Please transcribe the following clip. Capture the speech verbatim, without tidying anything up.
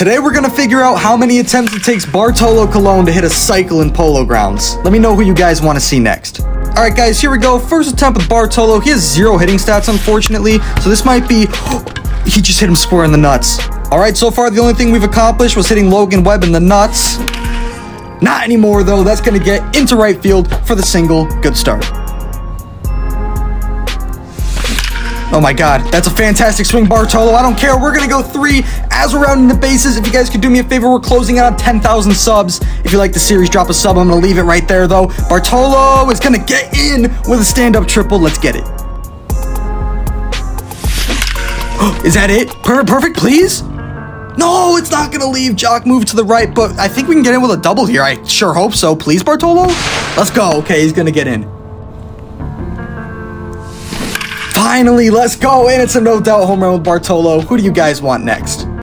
Today we're gonna figure out how many attempts it takes Bartolo Colon to hit a cycle in Polo Grounds. Let me know who you guys want to see next. Alright guys, here we go. First attempt with Bartolo. He has zero hitting stats, unfortunately, so this might be... He just hit him square in the nuts. Alright, so far the only thing we've accomplished was hitting Logan Webb in the nuts. Not anymore though. That's gonna get into right field for the single. Good start. Oh my god, that's a fantastic swing, Bartolo. I don't care. We're gonna go three as we're rounding the bases. If you guys could do me a favor, we're closing out on ten thousand subs. If you like the series, drop a sub. I'm gonna leave it right there though. Bartolo is gonna get in with a stand-up triple. Let's get it. Is that it? Perfect, perfect, please? No, it's not gonna leave. Jock move to the right, but I think we can get in with a double here. I sure hope so. Please, Bartolo? Let's go. Okay, he's gonna get in. Finally, let's go. And it's a no doubt home run with Bartolo. Who do you guys want next?